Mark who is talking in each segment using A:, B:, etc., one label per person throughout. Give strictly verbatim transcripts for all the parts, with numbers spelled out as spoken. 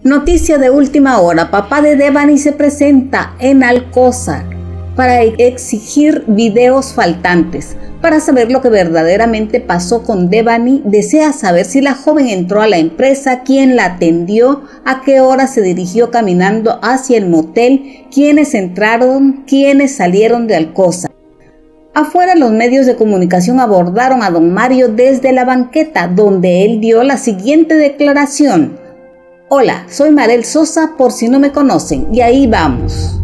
A: Noticia de última hora, papá de Devani se presenta en Alcozar para exigir videos faltantes. Para saber lo que verdaderamente pasó con Devani, desea saber si la joven entró a la empresa, quién la atendió, a qué hora se dirigió caminando hacia el motel, quiénes entraron, quiénes salieron de Alcozar. Afuera, los medios de comunicación abordaron a don Mario desde la banqueta, donde él dio la siguiente declaración. Hola, soy Marel Sosa, por si no me conocen, y ahí vamos.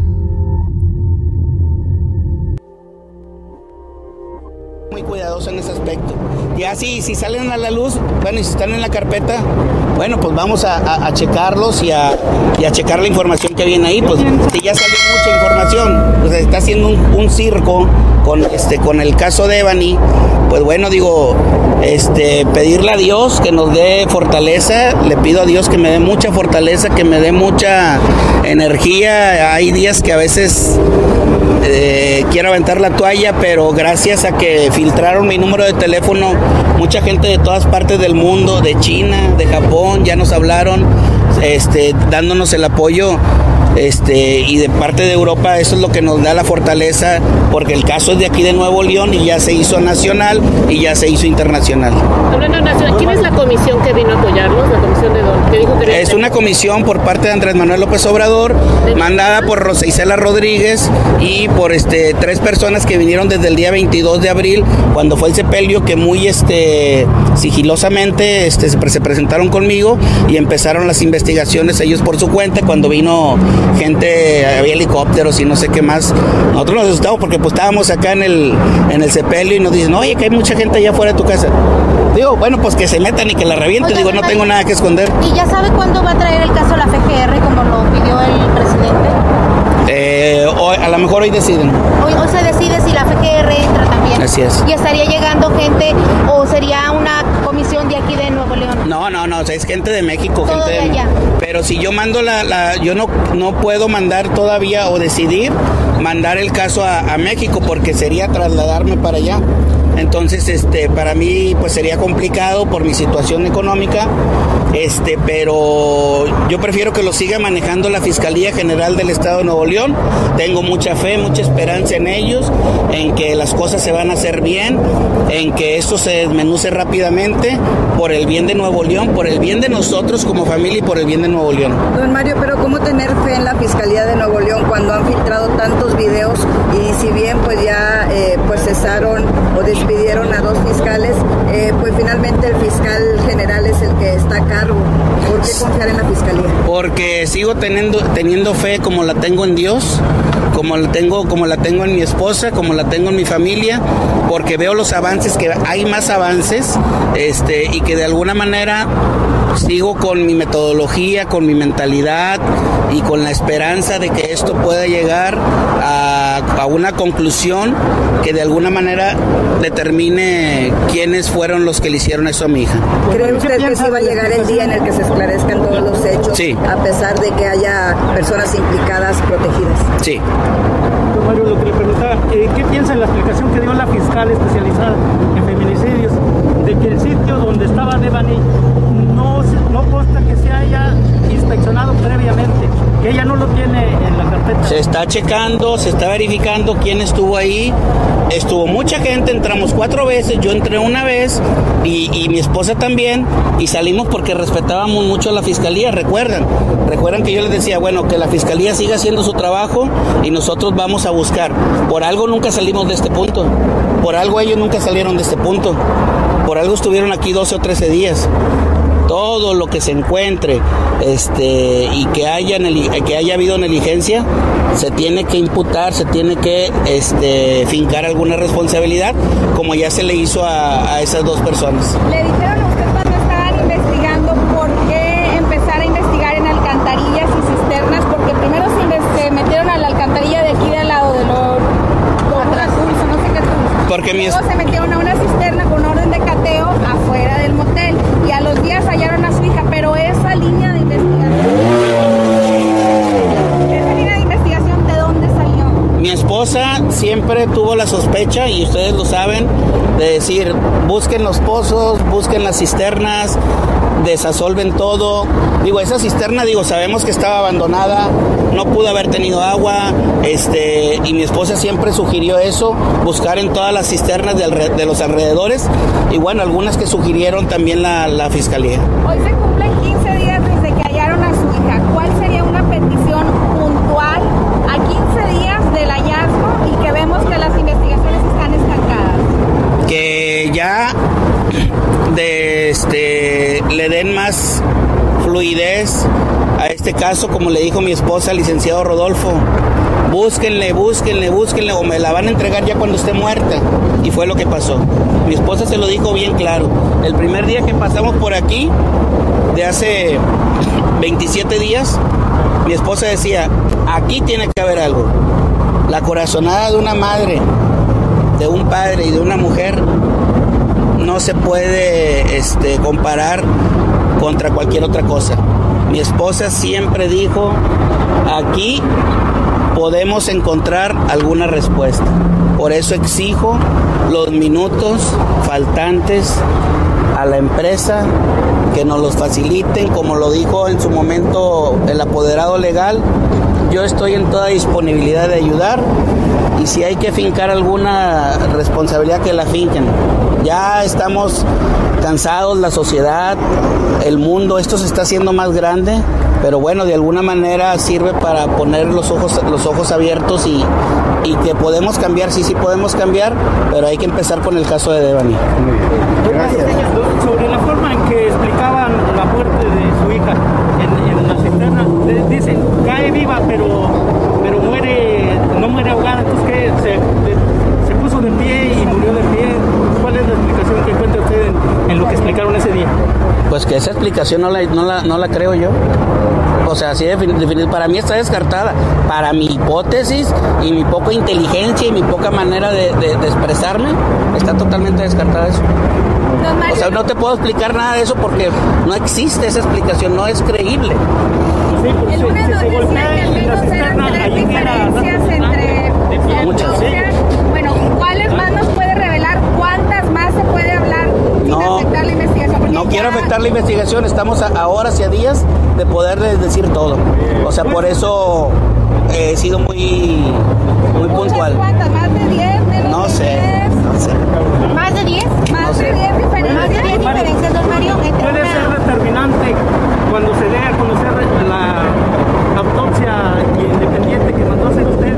B: Muy cuidadoso en ese aspecto. Ya si, si salen a la luz, bueno, y si están en la carpeta, bueno, pues vamos a, a, a checarlos y a, y a checar la información que viene ahí. Pues si ya salió mucha información, pues está haciendo un, un circo con, este, con el caso de Devani, pues bueno, digo, este, pedirle a Dios que nos dé fortaleza. Le pido a Dios que me dé mucha fortaleza, que me dé mucha energía. Hay días que a veces eh, quiero aventar la toalla, pero gracias a que filtraron mi número de teléfono, mucha gente de todas partes del mundo, de China, de Japón, ya nos hablaron, este, dándonos el apoyo. Este, y de parte de Europa, eso es lo que nos da la fortaleza, porque el caso es de aquí de Nuevo León y ya se hizo nacional y ya se hizo internacional.
C: Hablando nacional, ¿quién es la comisión que vino a apoyarlos? La comisión de dónde? ¿Qué dijo que
B: es una comisión por parte de Andrés Manuel López Obrador, mandada por Rosa Isela Rodríguez y por este tres personas que vinieron desde el día veintidós de abril, cuando fue el sepelio, que muy este sigilosamente este, se, se presentaron conmigo y empezaron las investigaciones ellos por su cuenta. Cuando vino gente, había helicópteros y no sé qué más, nosotros nos asustamos porque pues estábamos acá en el en el sepelio y nos dicen, oye, que hay mucha gente allá afuera de tu casa. Digo, bueno, pues que se metan y que la revienten. Digo, no tengo nada que esconder.
D: ¿Y ya sabe cuándo va a traer el caso a la F G R como lo pidió el presidente?
B: Eh, hoy, a lo mejor hoy deciden.
D: Hoy, hoy se decide si la F G R entra también.
B: Así es.
D: ¿Y estaría llegando gente o sería una comisión de aquí de Nuevo León?
B: No, no, no, o sea, es gente de México,
D: todo
B: gente
D: de
B: de
D: allá.
B: Pero si yo mando la, la yo no, no puedo mandar todavía o decidir mandar el caso a, a México, porque sería trasladarme para allá. Entonces, este, para mí, pues sería complicado por mi situación económica, este, pero yo prefiero que lo siga manejando la Fiscalía General del Estado de Nuevo León. Tengo mucha fe, mucha esperanza en ellos, en que las cosas se van a hacer bien, en que esto se desmenuce rápidamente por el bien de Nuevo León, por el bien de nosotros como familia y por el bien de Nuevo León.
E: Don Mario, pero ¿cómo tener fe en la Fiscalía de Nuevo León cuando han filtrado tantos videos y si bien pues ya eh, pues cesaron o despidieron a dos fiscales, eh, pues finalmente el fiscal general es el que está a cargo? ¿Por qué confiar en la Fiscalía?
B: Porque sigo teniendo, teniendo fe como la tengo en Dios, como la tengo, como la tengo en mi esposa, como la tengo en mi familia, porque veo los avances, que hay más avances, este, y que de alguna manera sigo con mi metodología, con mi mentalidad y con la esperanza de que esto pueda llegar a, a una conclusión que de alguna manera determine quiénes fueron los que le hicieron eso a mi hija.
E: ¿Cree usted que sí va a llegar el día en el que se esclarezcan todos los hechos?
B: Sí.
E: A pesar de que haya personas implicadas protegidas.
B: Sí.
F: Don Mario, lo que le preguntaba, eh, ¿qué piensa en la explicación que dio la fiscal especializada en feminicidios de que el sitio donde estaba Devani no, no consta que se haya inspeccionado previamente, que ella no lo tiene en la carpeta?
B: Se está checando, se está verificando quién estuvo ahí. Estuvo mucha gente, entramos cuatro veces, yo entré una vez y, y mi esposa también, y salimos porque respetábamos mucho a la Fiscalía. Recuerdan, recuerdan que yo les decía, bueno, que la Fiscalía siga haciendo su trabajo y nosotros vamos a buscar. Por algo nunca salimos de este punto, por algo ellos nunca salieron de este punto, por algo estuvieron aquí doce o trece días. Todo lo que se encuentre este, y que haya, que haya habido negligencia, se tiene que imputar, se tiene que este, fincar alguna responsabilidad, como ya se le hizo a, a esas dos personas.
G: ¿Le dijeron a usted cuando estaban investigando por qué empezar a investigar en alcantarillas y cisternas? Porque primero se, se metieron a la alcantarilla de aquí de al lado de los Pulso, no sé qué Pulso.
B: Porque mi...
G: Luego se metieron a una cisterna con orden de cateo afuera del motel y a los días hallaron a su hija, pero esa línea de investigación, esa línea de investigación, ¿de dónde salió?
B: Mi esposa siempre tuvo la sospecha, y ustedes lo saben, de decir, busquen los pozos, busquen las cisternas, desasolven todo. Digo, esa cisterna, digo, sabemos que estaba abandonada, no pudo haber tenido agua, este, y mi esposa siempre sugirió eso, buscar en todas las cisternas de, alre- de los alrededores, y bueno, algunas que sugirieron también la, la fiscalía.
G: Hoy se cumplen quince días desde que hallaron a su hija. ¿Cuál sería una petición puntual a quince días del hallazgo y que vemos que las investigaciones están estancadas?
B: Que ya de este le den más fluidez a este caso, como le dijo mi esposa, licenciado Rodolfo. Búsquenle, búsquenle, búsquenle, o me la van a entregar ya cuando esté muerta. Y fue lo que pasó. Mi esposa se lo dijo bien claro. El primer día que pasamos por aquí, de hace veintisiete días, mi esposa decía, aquí tiene que haber algo. La corazonada de una madre, de un padre y de una mujer no se puede este, comparar contra cualquier otra cosa. Mi esposa siempre dijo, aquí podemos encontrar alguna respuesta. Por eso exijo los minutos faltantes a la empresa, que nos los faciliten, como lo dijo en su momento el apoderado legal. Yo estoy en toda disponibilidad de ayudar, y si hay que fincar alguna responsabilidad, que la finquen. Ya estamos cansados, la sociedad, el mundo, esto se está haciendo más grande, pero bueno, de alguna manera sirve para poner los ojos, los ojos abiertos y, y que podemos cambiar, sí, sí podemos cambiar, pero hay que empezar con el caso de Devani.
F: Gracias. Sobre la forma en que explicaban la muerte de su hija en, en la cisterna, de- dicen, cae viva, pero, pero muere, no muere ahogada, entonces que se, de- se puso de pie y murió de pie. ¿Cuál es la explicación que encuentra usted en, en lo que explicaron ese día?
B: Pues que esa explicación no la, no la, no la creo yo. O sea, así defin- definir, para mí está descartada. Para mi hipótesis y mi poca inteligencia y mi poca manera de, de, de expresarme, está totalmente descartada eso.
G: Don Mario,
B: O sea, no te puedo explicar nada de eso porque no existe esa explicación, no es creíble.
F: Sí, porque
G: el lunes
F: si
G: nos
F: se
G: decían
F: golpea
G: que al
F: en la
G: menos eran
F: cisterna,
G: tres
F: ahí queda
G: diferencias entre
F: de pie.
B: Muchas.
G: autopsia. Bueno, ¿cuáles más nos puede revelar? ¿Cuántas más se puede hablar sin
B: No,
G: afectar la investigación? Porque
B: No
G: ya-
B: quiero afectar la investigación, estamos a, a horas y a días de poderles decir todo. O sea, por eso he sido muy, muy
G: Muchas,
B: puntual.
G: ¿cuántas? ¿Más de diez? ¿Menos
B: No
G: de
B: sé,
G: diez?
B: no sé.
D: ¿Más de diez?
G: ¿Más
B: No sé.
G: de diez diferencias?
D: ¿Más de diez diferencias, don Mario? Entre
F: Puede ser
D: una-
F: determinante cuando se dé a conocer la, la autopsia independiente que mandó a hacer usted,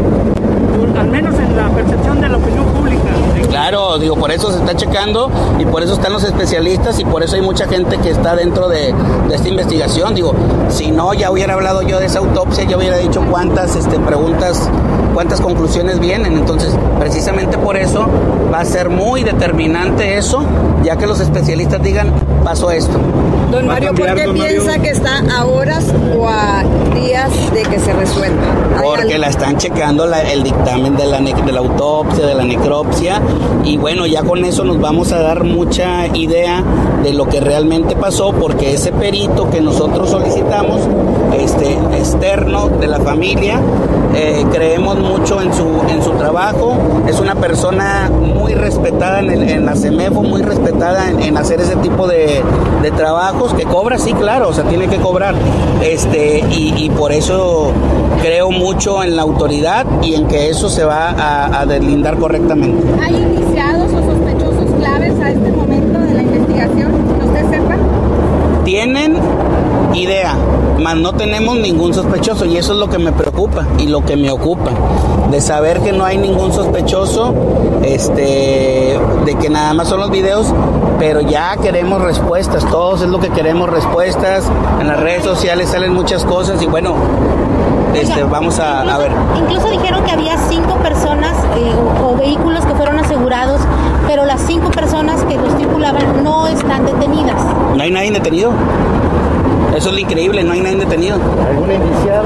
F: al menos en la percepción de la opinión pública.
B: Claro, digo, por eso se está checando y por eso están los especialistas y por eso hay mucha gente que está dentro de, de esta investigación. Digo, si no, ya hubiera hablado yo de esa autopsia, ya hubiera dicho cuántas este, preguntas, cuántas conclusiones vienen. Entonces, precisamente por eso va a ser muy determinante eso, ya que los especialistas digan, pasó esto.
E: Don
F: Va a
E: Mario, ¿por
F: cambiar,
E: qué
F: don Mario?
E: piensa que está a horas o a días de que se resuelva? ¿Hay
B: Porque
E: algo?
B: la están checando la- el dictamen de la, ne- de la autopsia, de la necropsia, y bueno, ya con eso nos vamos a dar mucha idea de lo que realmente pasó, porque ese perito que nosotros solicitamos, este externo de la familia, eh, creemos mucho en su en su trabajo, es una persona muy respetada en, el- en la CEMEFO, muy respetada en, en hacer ese tipo de, de trabajos, que cobra, sí, claro, o sea, tiene que cobrar, este y, y por eso creo mucho en la autoridad y en que eso se va a, a deslindar correctamente.
G: ¿Hay indiciados o sospechosos claves a este momento de la investigación? ¿Que usted sepa?
B: Tienen idea, mas no tenemos ningún sospechoso, y eso es lo que me preocupa y lo que me ocupa, de saber que no hay ningún sospechoso, este, de que nada más son los videos, pero ya queremos respuestas, todos es lo que queremos, respuestas. En las redes sociales salen muchas cosas y bueno, este,
D: Oiga,
B: vamos a, a
D: incluso-
B: ver.
D: Incluso dijeron que había cinco personas eh, o, o vehículos que fueron asegurados, pero las cinco personas que los tripulaban no están detenidas.
B: No hay nadie detenido. Eso es lo increíble, no hay nadie detenido.
F: ¿Algún indiciado?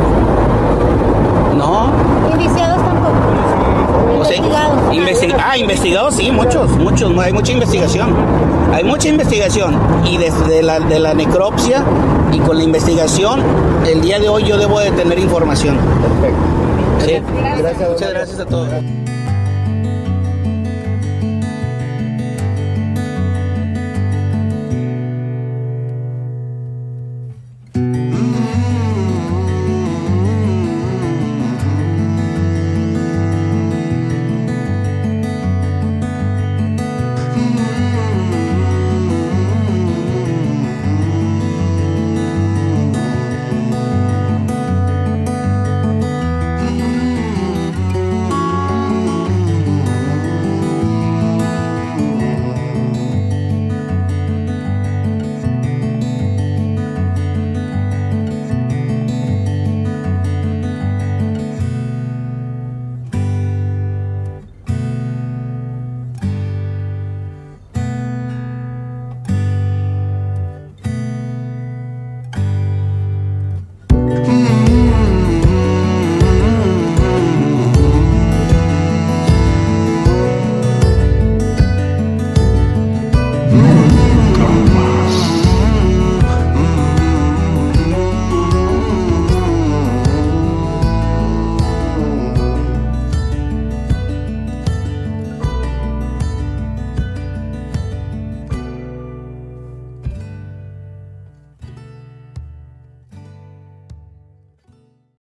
B: No.
D: Indiciados tampoco.
B: O sea,
D: Investigados.
B: investi- ah, investigados, sí, muchos, muchos, hay mucha investigación. Hay mucha investigación. Y desde la, de la necropsia y con la investigación, el día de hoy yo debo de tener información.
F: Perfecto.
B: Sí.
F: Gracias, don
B: Muchas
F: Mario.
B: gracias a todos.